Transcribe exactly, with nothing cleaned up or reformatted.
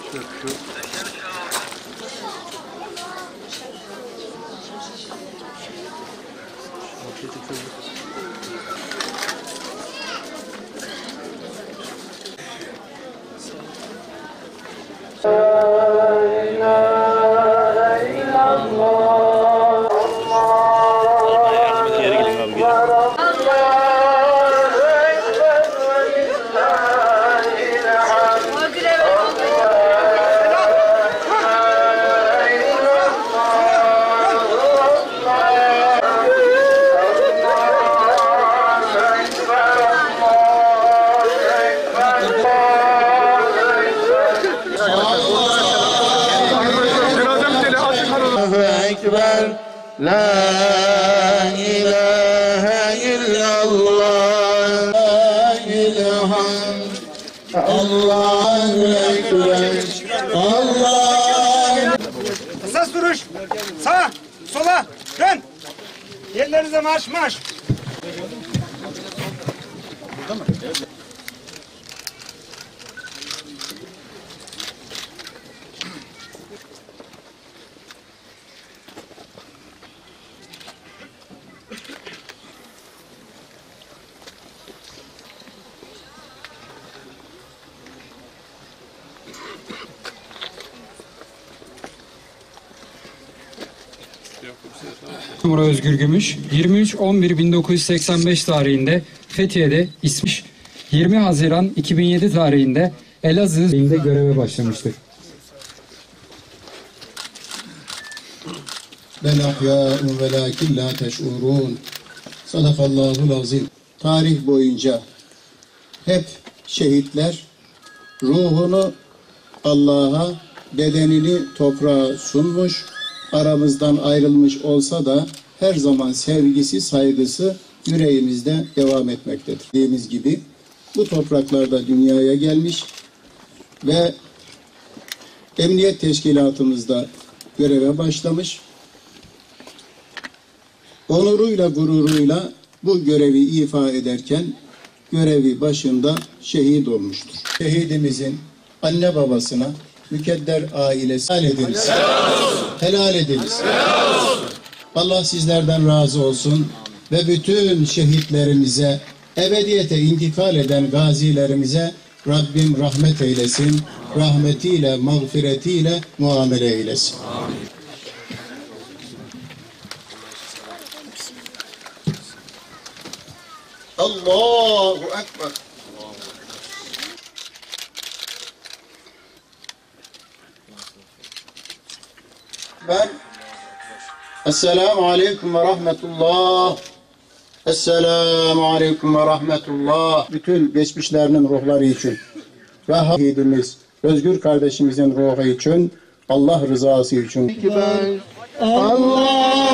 La ilahe illallah, la ilahe Allahu ekber, Allah. Esas duruş, sağa, sola, dön. Yerlerinize marş marş. Numara Özgür Gümüş, yirmi üç on bir bin dokuz yüz seksen beş tarihinde Fethiye'de ismiş, yirmi Haziran iki bin yedi tarihinde Elazığ'da göreve başlamıştır. Bel ahyâ'un velâkin lâ teş'urûn. Sadakallâhul azim. Tarih boyunca hep şehitler ruhunu Allah'a, bedenini toprağa sunmuş, aramızdan ayrılmış olsa da her zaman sevgisi, saygısı yüreğimizde devam etmektedir. Dediğimiz gibi bu topraklarda dünyaya gelmiş ve emniyet teşkilatımızda göreve başlamış. Onuruyla, gururuyla bu görevi ifa ederken görevi başında şehit olmuştur. Şehidimizin anne babasına, mükedder ailesi helal ediniz. Helal ediniz. Allah sizlerden razı olsun ve bütün şehitlerimize, ebediyete intikal eden gazilerimize Rabbim rahmet eylesin, rahmetiyle, mağfiretiyle muamele eylesin. Amin. Allahu Ekber. Ben Esselamu Aleyküm ve Rahmetullah. Esselamu Aleyküm ve Rahmetullah. Bütün geçmişlerinin ruhları için ve şehidimiz Özgür kardeşimizin ruhu için, Allah rızası için. Allah